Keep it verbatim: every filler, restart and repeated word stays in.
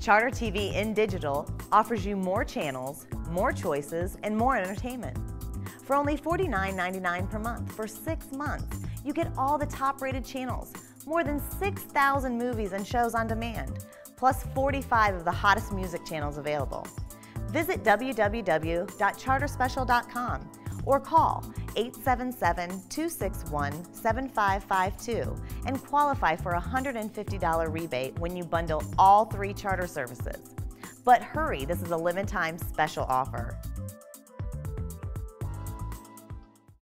Charter T V in digital offers you more channels, more choices, and more entertainment. For only forty-nine ninety-nine per month for six months, you get all the top-rated channels, more than six thousand movies and shows on demand, plus forty-five of the hottest music channels available. Visit w w w dot charter special dot com or call eight seven seven, two six one, seven five five two and qualify for a one hundred fifty dollar rebate when you bundle all three Charter services. But hurry, this is a limited time special offer.